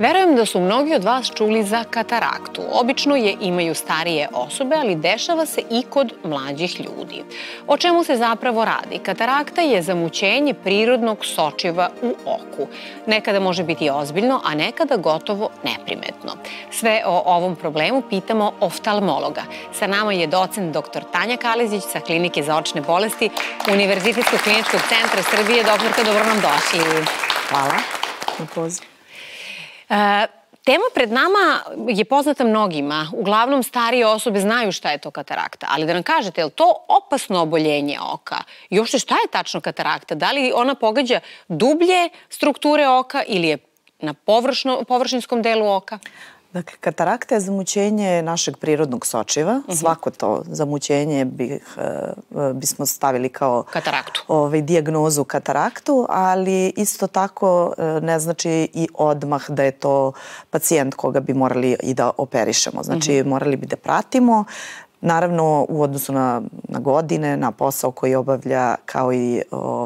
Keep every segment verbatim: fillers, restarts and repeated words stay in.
Verujem da su mnogi od vas čuli za kataraktu. Obično je imaju starije osobe, ali dešava se i kod mlađih ljudi. O čemu se zapravo radi? Katarakta je zamućenje prirodnog sočiva u oku. Nekada može biti ozbiljno, a nekada gotovo neprimetno. Sve o ovom problemu pitamo oftalmologa. Sa nama je docent doktor Tanja Kalezić sa Klinike za očne bolesti Univerzitetskog kliničkog centra Srbije. Doktorka, dobro nam došli. Hvala na pozivu. Tema pred nama je poznata mnogima. Uglavnom starije osobe znaju šta je to katarakta. Ali da nam kažete, je li to opasno oboljenje oka? I uopšte šta je tačno katarakta? Da li ona pogađa dublje strukture oka ili je na površinskom delu oka? Dakle, katarakta je zamućenje našeg prirodnog sočiva. Svako to zamućenje bismo stavili kao dijagnozu kataraktu, ali isto tako ne znači i odmah da je to pacijent koga bi morali i da operišemo. Znači, morali bi da pratimo. Naravno, u odnosu na godine, na posao koji obavlja, kao i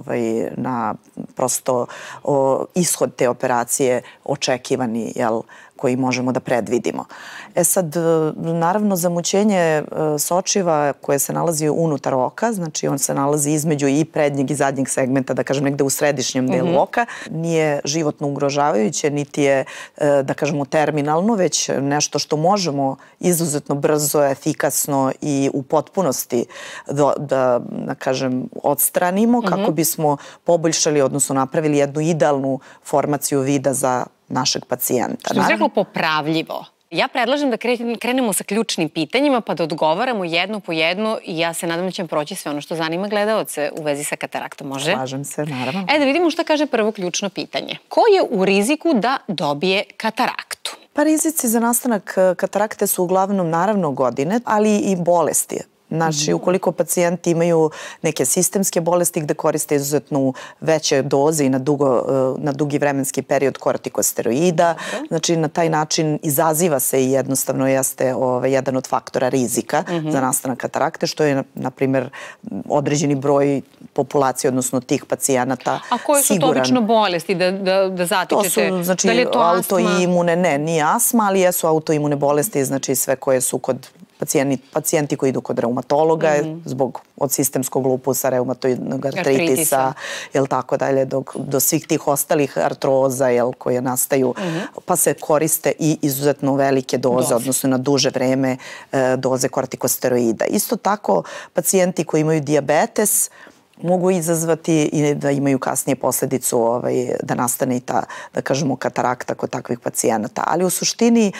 na prosto ishod te operacije očekivani, jel, koji možemo da predvidimo. E sad, naravno, zamućenje sočiva koje se nalazi unutar oka, znači on se nalazi između i prednjeg i zadnjeg segmenta, da kažem, negde u središnjem delu oka, nije životno ugrožavajuće, niti je, da kažemo, terminalno, već nešto što možemo izuzetno brzo, efikasno i u potpunosti da, da kažem, odstranimo kako bismo poboljšali, odnosno napravili jednu idealnu formaciju vida za našeg pacijenta. Što je rekao popravljivo. Ja predlažem da krenemo sa ključnim pitanjima pa da odgovaramo jedno po jedno i ja se nadam da ćemo proći sve ono što zanima gledaoce u vezi sa kataraktom. Može? Slažem se, naravno. E da vidimo šta kaže prvo ključno pitanje. Ko je u riziku da dobije kataraktu? Pa rizici za nastanak katarakte su uglavnom naravno godine, ali i bolesti. Znači, ukoliko pacijenti imaju neke sistemske bolesti gde koriste izuzetno veće doze i na dugi vremenski period kortikosteroida, znači na taj način izaziva se i jednostavno jeste jedan od faktora rizika za nastanak katarakte, što je, na primjer, određeni broj populacije, odnosno tih pacijenata siguran. A koje su to obično bolesti da zatičete? To su, znači, autoimune, ne, nije astma, ali jesu autoimune bolesti, znači sve koje su kod pacijenti koji idu kod reumatologa zbog od sistemskog lupusa, reumatoidnog artritisa, jel tako dalje, do svih tih ostalih artroza koje nastaju, pa se koriste i izuzetno velike doze, odnosno na duže vreme doze kortikosteroida. Isto tako, pacijenti koji imaju dijabetes mogu izazvati i da imaju kasnije posledicu da nastane i ta, da kažemo, katarakta kod takvih pacijenata. Ali u suštini,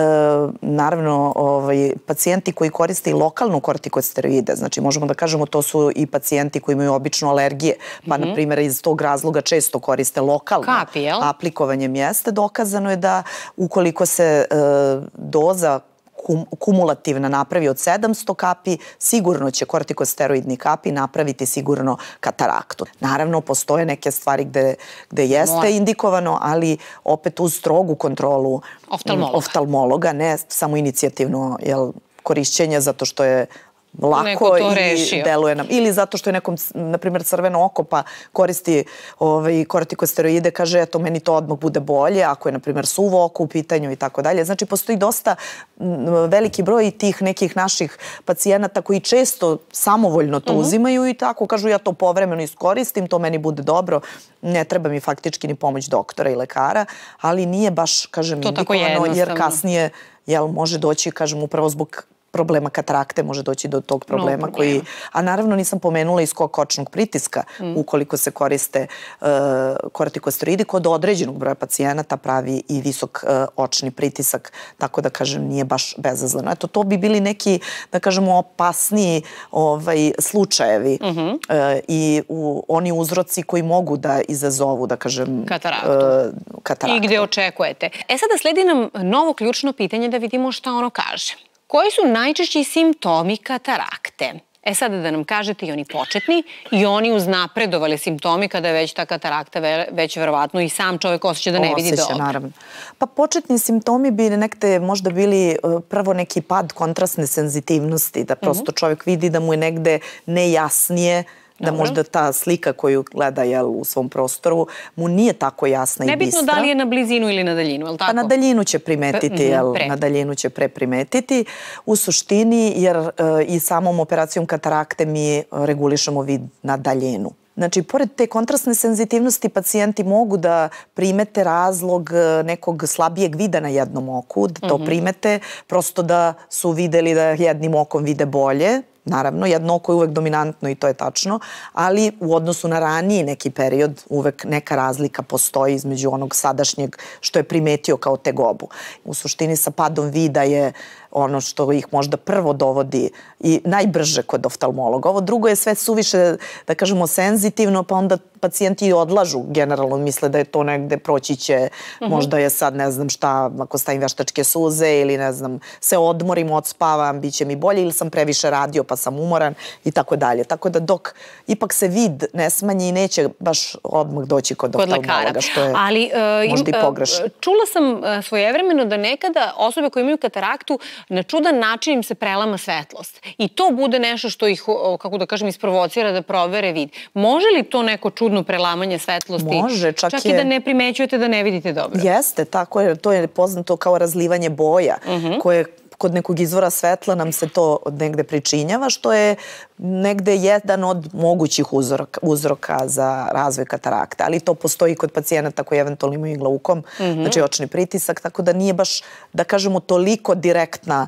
naravno, pacijenti koji koriste i lokalno kortikosteroide, znači možemo da kažemo to su i pacijenti koji imaju obično alergije, pa na primjer iz tog razloga često koriste lokalno aplikovanje mjesta. Dokazano je da ukoliko se doza kumulativna napravi od sedamsto kapi, sigurno će kortikosteroidni kapi napraviti sigurno kataraktu. Naravno, postoje neke stvari gde jeste indikovano, ali opet uz strogu kontrolu oftalmologa, ne samo inicijativno korišćenje zato što je lako i deluje nam. Ili zato što je nekom, na primjer, crveno oko pa koristi kortikosteroide, kaže, eto, meni to odmah bude bolje, ako je, na primjer, suvo oko u pitanju i tako dalje. Znači, postoji dosta veliki broj tih nekih naših pacijenata koji često samovoljno to uzimaju i tako kažu, ja to povremeno iskoristim, to meni bude dobro, ne treba mi faktički ni pomoć doktora i lekara, ali nije baš, kažem, indikovano, jer kasnije može doći, kažem, upravo zbog problema katarakte može doći do tog problema koji, a naravno nisam pomenula i skok očnog pritiska ukoliko se koriste kortikosteroidi kod određenog broja pacijenata pravi i visok očni pritisak, tako da kažem nije baš bezazleno. Eto, to bi bili neki, da kažemo, opasniji slučajevi i oni uzroci koji mogu da izazovu, da kažem, kataraktu. I gde očekujete. E sada sledi nam novo ključno pitanje da vidimo šta ono kaže. Koji su najčešći simptomi katarakte? E sada da nam kažete i oni početni i oni uznapredovali simptomi kada je već ta katarakta već verovatno i sam čovjek osjeća da ne vidi dobro. Osjeća, naravno. Pa početni simptomi bi nekde možda bili prvo neki pad kontrastne senzitivnosti, da prosto čovjek vidi da mu je negde nejasnije da možda ta slika koju gleda u svom prostoru mu nije tako jasna i bistra. Nebitno da li je na blizinu ili na daljinu, je li tako? Pa na daljinu će primetiti, jel? Na daljinu će pre primetiti. U suštini, jer i samom operacijom katarakte mi regulišemo vid na daljinu. Znači, pored te kontrastne senzitivnosti, pacijenti mogu da primete razlog nekog slabijeg vida na jednom oku, da to primete, prosto da su videli da jednim okom vide bolje. Naravno, jedno oko je uvek dominantno i to je tačno, ali u odnosu na raniji neki period uvek neka razlika postoji između onog sadašnjeg što je primetio kao tegobu. U suštini sa padom vida je ono što ih možda prvo dovodi i najbrže kod oftalmologa. Ovo drugo je sve suviše, da kažemo, senzitivno, pa onda pacijenti odlažu, generalno misle da je to negde proći će, možda je sad ne znam šta, ako stavim veštačke suze ili ne znam, se odmorim, odspavam, bit će mi bolje ili sam previše radio pa sam umoran i tako dalje. Tako da dok ipak se vid ne smanji i neće baš odmah doći kod oftalmologa, što je možda i pogrešno. Čula sam svojevremeno da nekada osobe koje imaju kataraktu na čudan način im se prelama svetlost. I to bude nešto što ih, kako da kažem, isprovocira da provere vid. Može li to neko čudno prelamanje svetlosti? Može, čak je... Čak i da ne primećujete da ne vidite dobro. Jeste, tako je. To je poznato kao razlivanje boja, koje kod nekog izvora svetla nam se to negde pričinjava, što je negde jedan od mogućih uzroka za razvoj katarakta. Ali to postoji kod pacijenata koji eventualno imaju glaukom, znači očni pritisak, tako da nije baš, da kažemo, toliko direktan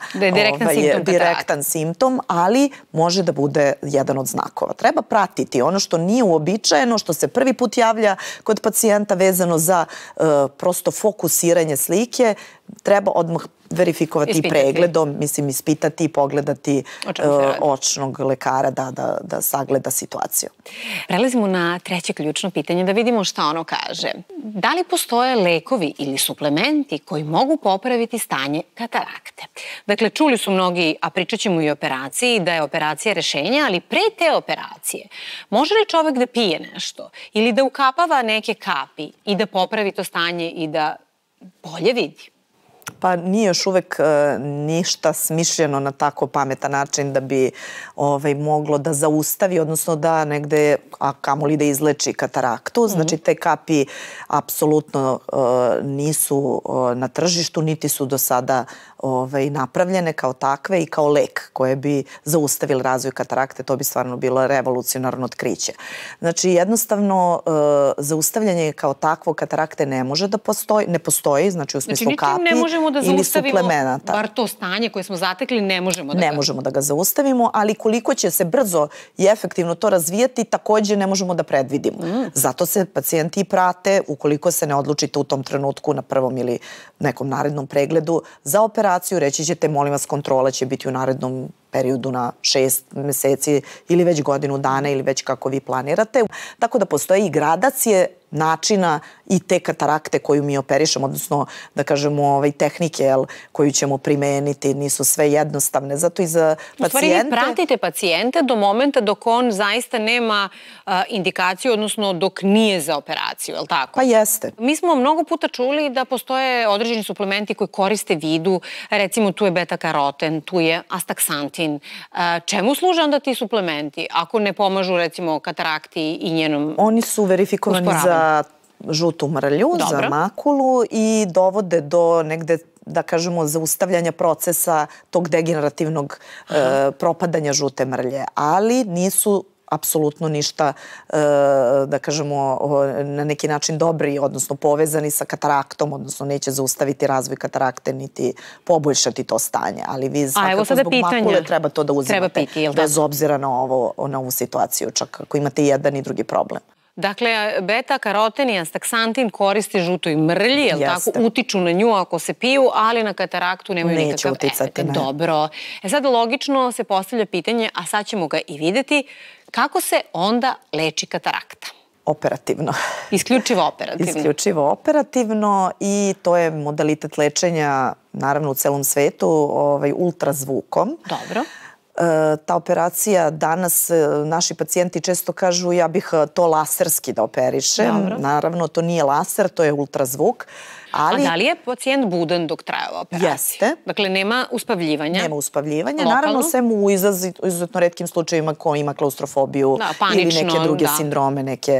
simptom, ali može da bude jedan od znakova. Treba pratiti ono što nije uobičajeno, što se prvi put javlja kod pacijenta vezano za prosto fokusiranje slike, treba odmah verifikovati pregledom, mislim, ispitati i pogledati očnog lekara da sagleda situaciju. Prelazimo na treće ključno pitanje da vidimo šta ono kaže. Da li postoje lekovi ili suplementi koji mogu popraviti stanje katarakte? Dakle, čuli su mnogi, a pričat ćemo i o operaciji, da je operacija rešenja, ali pre te operacije može li čovek da pije nešto ili da ukapava neke kapi i da popravi to stanje i da bolje vidi? Pa nije još uvek ništa smišljeno na tako pametan način da bi moglo da zaustavi, odnosno da negde, a kamoli da izleči kataraktu. Znači, te kapi apsolutno nisu na tržištu, niti su do sada napravljene kao takve i kao lek koje bi zaustavili razvoj katarakte. To bi stvarno bilo revolucionarno otkriće. Znači, jednostavno, zaustavljanje kao takvo katarakte ne može da postoji, ne postoji, znači u smislu kapi ili suplemenata. Bar to stanje koje smo zatekli ne možemo da ga... Ne možemo da ga zaustavimo, ali koliko će se brzo i efektivno to razvijati, takođe ne možemo da predvidimo. Zato se pacijenti i prate, ukoliko se ne odlučite u tom trenutku na prvom ili nekom narednom pregledu za operaciju, reći ćete, molim vas, kontrola će biti u narednom periodu na šest meseci ili već godinu dana ili već kako vi planirate. Tako da postoje i gradacije načina i te katarakte koju mi operišemo, odnosno da kažemo tehnike koju ćemo primeniti, nisu sve jednostavne. Zato i za pacijente... U stvari vi pratite pacijente do momenta dok on zaista nema indikaciju, odnosno dok nije za operaciju, je li tako? Pa jeste. Mi smo mnogo puta čuli da postoje određeni suplementi koji koriste vidu, recimo tu je beta-karoten, tu je astaksantin. Čemu služe onda ti suplementi ako ne pomažu recimo katarakti i njenom... Oni su verifikovani za žutu mrlju, za makulu i dovode do negde, da kažemo, zaustavljanja procesa tog degenerativnog propadanja žute mrlje, ali nisu apsolutno ništa, da kažemo, na neki način dobri, odnosno povezani sa kataraktom, odnosno neće zaustaviti razvoj katarakte niti poboljšati to stanje. Ali vi svakako zbog makule treba to da uzimate bez obzira na ovu situaciju, čak ako imate jedan i drugi problem. Dakle, beta-karoten i astaksantin koriste žutoj mrlji, jel tako, utiču na nju ako se piju, ali na kataraktu nemaju nikakav efekt. Dobro. E sad logično se postavlja pitanje, a sad ćemo ga i videti, kako se onda leči katarakta? Operativno. Isključivo operativno. Isključivo operativno i to je modalitet lečenja, naravno u celom svetu, ultrazvukom. Dobro. Ta operacija danas, naši pacijenti često kažu ja bih to laserski da operišem. Naravno, to nije laser, to je ultrazvuk. A da li je pacijent budan dok traje ova operacija? Jeste. Dakle, nema uspavljivanja? Nema uspavljivanja. Naravno, sem u izuzetno retkim slučajevima ko ima klaustrofobiju ili neke druge sindrome, neke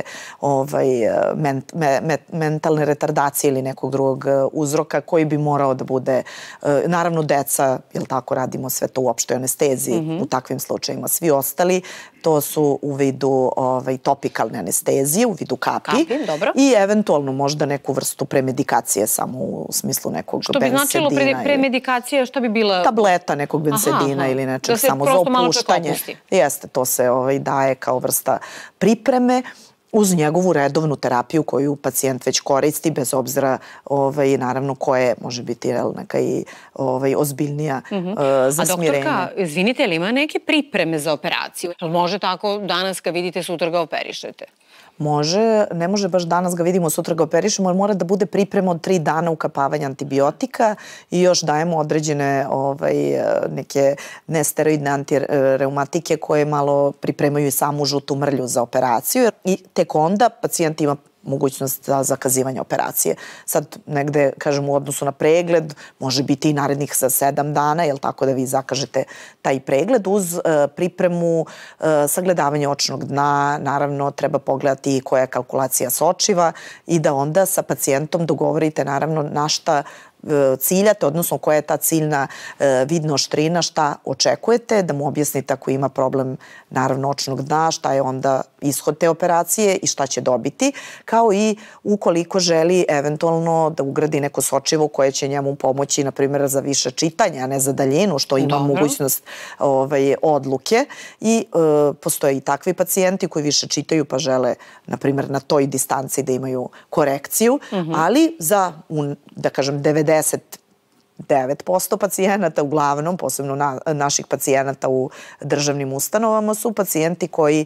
mentalne retardacije ili nekog drugog uzroka koji bi morao da bude, naravno deca, jel tako, radimo sve to u opštoj anesteziji u takvim slučajima. Svi ostali, to su u vidu topikalne anestezije, u vidu kapi i eventualno možda neku vrstu premedikacije samo u smislu nekog bensedina. Što bi značilo premedikacija, što bi bila? Tableta nekog bensedina ili nečeg samo za opuštanje. Jeste, to se daje kao vrsta pripreme uz njegovu redovnu terapiju koju pacijent već koristi, bez obzira naravno koje može biti neka i ozbiljnija za smirenje. A doktorka, izvinite, li ima neke pripreme za operaciju? Može tako danas kad vidite sutra ga operišete? Može, ne može baš danas ga vidimo, sutra ga operišemo, ali mora da bude priprema od tri dana ukapavanja antibiotika i još dajemo određene neke nesteroidne antireumatike koje malo pripremaju i samu žutu mrlju za operaciju i tek onda pacijent ima mogućnost za zakazivanje operacije. Sad negde, kažem, u odnosu na pregled, može biti i narednih za sedam dana, jel tako da vi zakažete taj pregled uz pripremu sagledavanja očnog dna. Naravno, treba pogledati koja je kalkulacija sočiva i da onda sa pacijentom dogovorite naravno na šta ciljate, odnosno koja je ta ciljna vidna oštrina, šta očekujete, da mu objasnite ako ima problem naravno očnog dna, šta je onda ishod te operacije i šta će dobiti, kao i ukoliko želi eventualno da ugradi neko sočivo koje će njemu pomoći, na primjer, za više čitanja, a ne za daljinu, što ima mogućnost odluke. I postoje i takvi pacijenti koji više čitaju pa žele, na primjer, na toj distanci da imaju korekciju, ali za, da kažem, devedeset devet posto pacijenata, uglavnom, posebno naših pacijenata u državnim ustanovama, su pacijenti koji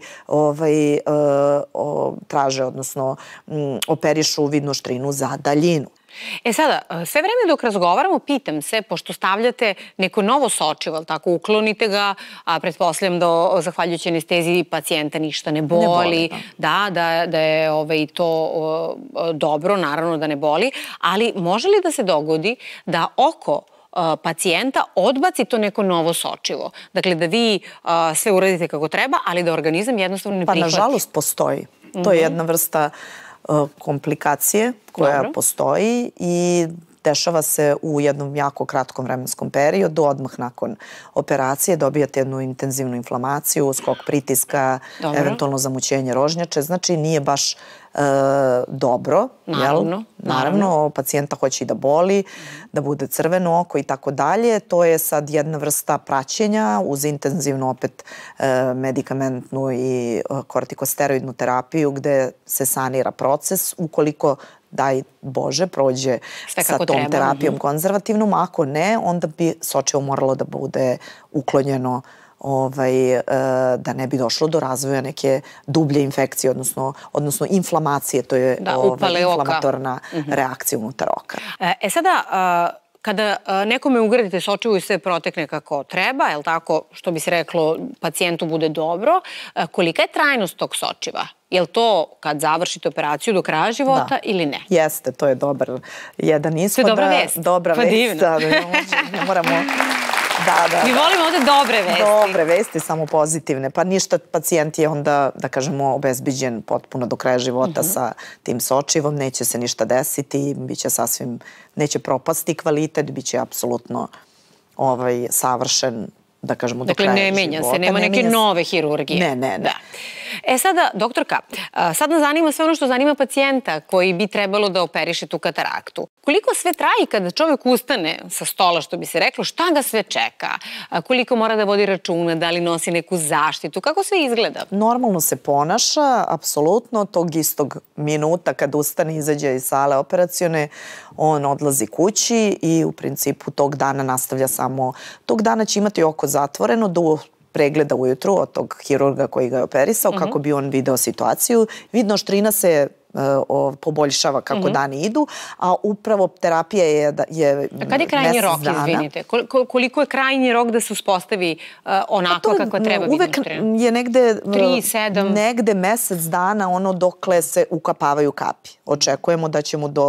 traže, odnosno operišu vidnu oštrinu za daljinu. E sada, sve vreme dok razgovaramo, pitam se, pošto stavljate neko novo sočivo, tako uklonite ga, a pretpostavljam da zahvaljujući anesteziji pacijenta ništa ne boli, da, da je to dobro, naravno da ne boli, ali može li da se dogodi da oko pacijenta odbaci to neko novo sočivo? Dakle, da vi sve uradite kako treba, ali da organizam jednostavno ne prihvati. Pa, nažalost, postoji. To je jedna vrsta komplikacije koja postoji i dešava se u jednom jako kratkom vremenskom periodu, odmah nakon operacije dobijate jednu intenzivnu inflamaciju, skok pritiska, eventualno zamućenje rožnjače, znači nije baš dobro. Naravno. Naravno, pacijenta hoće i da boli, da bude crveno oko i tako dalje. To je sad jedna vrsta praćenja uz intenzivnu opet medikamentnu i kortikosteroidnu terapiju gde se sanira proces. Ukoliko, daj Bože, prođe sa tom terapijom konzervativnom, ako ne, onda bi sočivo moralo da bude uklonjeno da ne bi došlo do razvoja neke dublje infekcije, odnosno inflamacije, to je inflamatorna reakcija unutar oka. E sada, kada nekome ugradite sočivo i sve protekne kako treba, je li tako, što bi se reklo, pacijentu bude dobro, kolika je trajnost tog sočiva? Je li to kad završite operaciju do kraja života ili ne? Jeste, to je dobar jedan ishod. To je dobra vest. Dobra vest, da, ne moramo... Mi volimo ovde dobre vesti. Dobre vesti, samo pozitivne. Pa ništa, pacijent je onda, da kažemo, obezbiđen potpuno do kraja života sa tim sočivom, neće se ništa desiti, biće sasvim, neće propasti kvalitet, biće apsolutno savršen, da kažemo, do kraja života. Dakle, ne menja se, nema neke nove hirurgije. Ne, ne, ne. E sada, doktorka, sad nas zanima sve ono što zanima pacijenta koji bi trebalo da operiše tu kataraktu. Koliko sve traji kada čovjek ustane sa stola, što bi se reklo, šta ga sve čeka? Koliko mora da vodi računa, da li nosi neku zaštitu? Kako sve izgleda? Normalno se ponaša, apsolutno, tog istog minuta kad ustane, izađe iz sale operacione, on odlazi kući i u principu tog dana nastavlja samo, tog dana će imati oko zatvoreno do pregleda ujutru od tog hirurga koji ga je operisao, kako bi on video situaciju. Vidna oštrina se poboljšava kako dani idu, a upravo terapija je mesec dana. Kad je krajnji rok, izvinite? Koliko je krajnji rok da se uspostavi onako kako treba vidna oštrina? Uvek je negde tri, sedam negde mesec dana ono dokle se ukapavaju kapi. Očekujemo da ćemo do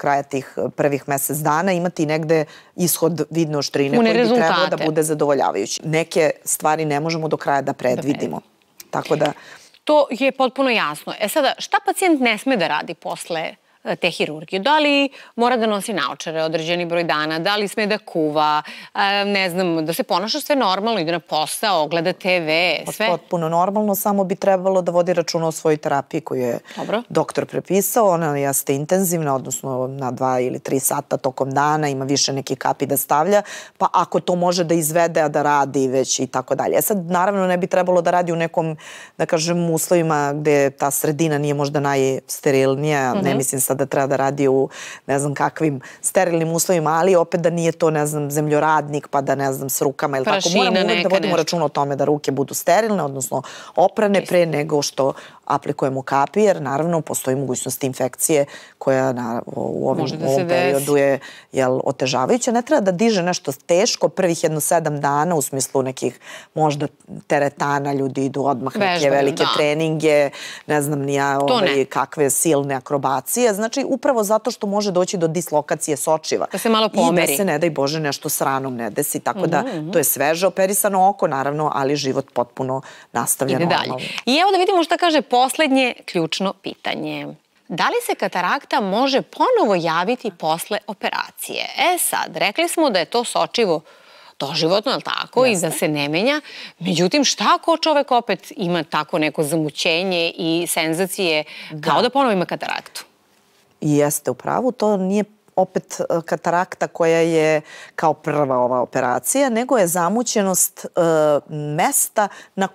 kraja tih prvih mesec dana imati negde ishod vidne oštrine koji bi trebao da bude zadovoljavajući. Neke stvari ne možemo do kraja da predvidimo. Tako da... To je potpuno jasno. E sada, šta pacijent ne sme da radi posle te hirurgije? Da li mora da nosi naočare određeni broj dana, da li sme da kuva, ne znam, da se ponaša sve normalno, ide na posao, gleda te ve, sve? Potpuno normalno, samo bi trebalo da vodi računa o svojoj terapiji koju je doktor prepisao. Ona jeste intenzivna, odnosno na dva ili tri sata tokom dana, ima više nekih kapi da stavlja, pa ako to može da izvede, a da radi već i tako dalje. E sad, naravno, ne bi trebalo da radi u nekom, da kažem, uslovima gde ta sredina nije možda najsterilnija, ne mislim sad da treba da radi u ne znam kakvim sterilnim uslovima, ali opet da nije to, ne znam, zemljoradnik, pa da ne znam s rukama ili tako. Moramo uvek da vodimo računa o tome da ruke budu sterilne, odnosno oprane pre nego što aplikujemo kapi, jer naravno postoji mogućnost infekcije koja u ovom periodu je otežavajuća. Ne treba da diže nešto teško prvih jedno sedam dana u smislu nekih možda teretana, ljudi idu odmah neke velike treninge, ne znam ni ja kakve silne akrobacije. Znači, upravo zato što može doći do dislokacije sočiva. Da se malo pomeri. I da se, ne daj Bože, nešto s ranom ne desi. Tako da, to je sveže operisano oko, naravno, ali život potpuno nastavlja normalno. I evo da vidimo šta kaže poslednje ključno pitanje. Da li se katarakta može ponovo javiti posle operacije? E sad, rekli smo da je to sočivo doživotno, ali tako, i da se ne menja. Međutim, šta ako čovek opet ima tako neko zamućenje i senzacije kao da ponovo ima kataraktu? I jeste u pravu, to nije opet katarakta koja je kao prva ova operacija, nego je zamućenost mesta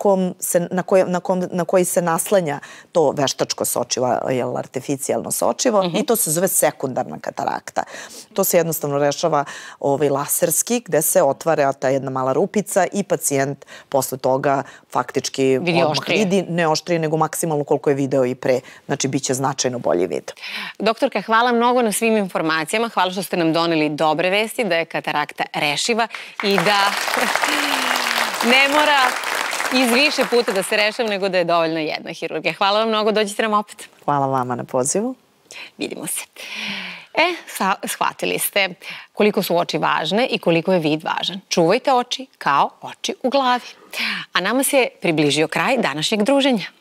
na koji se naslanja to veštačko sočivo, artificijalno sočivo, i to se zove sekundarna katarakta. To se jednostavno rešava laserski, gde se otvara ta jedna mala rupica i pacijent posle toga faktički odmah vidi, ne oštrije, nego maksimalno koliko je video i pre. Znači, bit će značajno bolji vid. Doktorka, hvala mnogo na svim informacijama. Hvala što ste nam doneli dobre vesti, da je katarakta rešiva i da ne mora iz više puta da se rešava, nego da je dovoljna jedna hirurgija. Hvala vam mnogo, dođite nam opet. Hvala vama na pozivu. Vidimo se. E, shvatili ste koliko su oči važne i koliko je vid važan. Čuvajte oči kao oči u glavi. A nama se približio kraj današnjeg druženja.